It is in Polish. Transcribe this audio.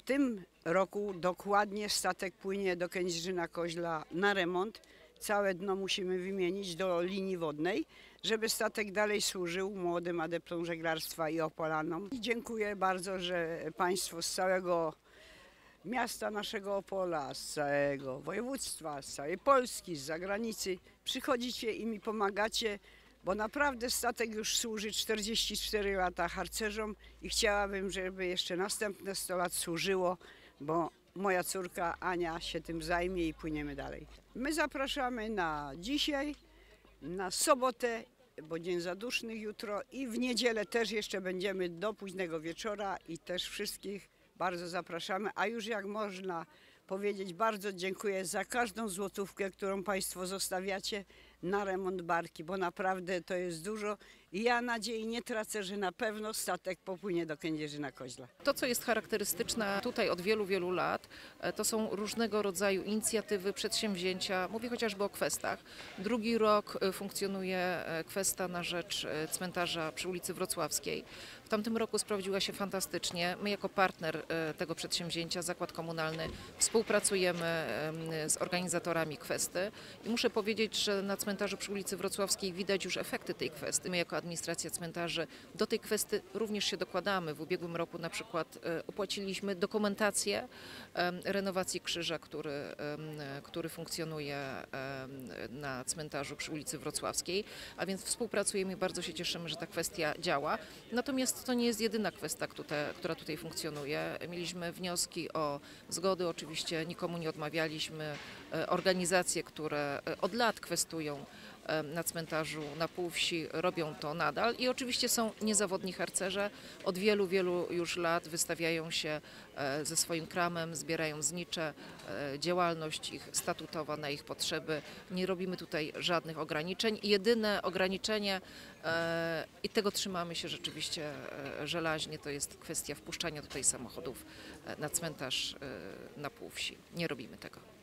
tym roku dokładnie statek płynie do Kędzierzyna-Koźla na remont. Całe dno musimy wymienić do linii wodnej, żeby statek dalej służył młodym adeptom żeglarstwa i Opolanom. I dziękuję bardzo, że Państwo z całego miasta naszego Opola, z całego województwa, z całej Polski, z zagranicy przychodzicie i mi pomagacie, bo naprawdę statek już służy 44 lata harcerzom i chciałabym, żeby jeszcze następne 100 lat służyło, bo moja córka Ania się tym zajmie i płyniemy dalej. My zapraszamy na dzisiaj, na sobotę, bo Dzień Zadusznych jutro i w niedzielę też jeszcze będziemy do późnego wieczora i też wszystkich bardzo zapraszamy, a już jak można powiedzieć, bardzo dziękuję za każdą złotówkę, którą Państwo zostawiacie na remont barki, bo naprawdę to jest dużo i ja nadziei nie tracę, że na pewno statek popłynie do Kędzierzyna-Koźla. To, co jest charakterystyczne tutaj od wielu, wielu lat, to są różnego rodzaju inicjatywy, przedsięwzięcia. Mówię chociażby o kwestach. Drugi rok funkcjonuje kwesta na rzecz cmentarza przy ulicy Wrocławskiej. W tamtym roku sprawdziła się fantastycznie. My jako partner tego przedsięwzięcia, Zakład Komunalny, współpracujemy z organizatorami kwesty i muszę powiedzieć, że na cmentarzu przy ulicy Wrocławskiej widać już efekty tej kwesty. My jako administracja cmentarzy do tej kwesty również się dokładamy. W ubiegłym roku na przykład opłaciliśmy dokumentację renowacji krzyża, który funkcjonuje na cmentarzu przy ulicy Wrocławskiej, a więc współpracujemy i bardzo się cieszymy, że ta kwestia działa. Natomiast to nie jest jedyna kwestia, która tutaj funkcjonuje. Mieliśmy wnioski o zgody, oczywiście nikomu nie odmawialiśmy. Organizacje, które od lat kwestują na cmentarzu na Półwsi, robią to nadal i oczywiście są niezawodni harcerze. Od wielu, wielu już lat wystawiają się ze swoim kramem, zbierają znicze, działalność ich statutowa na ich potrzeby. Nie robimy tutaj żadnych ograniczeń. Jedyne ograniczenie, i tego trzymamy się rzeczywiście żelaźnie, to jest kwestia wpuszczania tutaj samochodów na cmentarz na Półwsi. Nie robimy tego.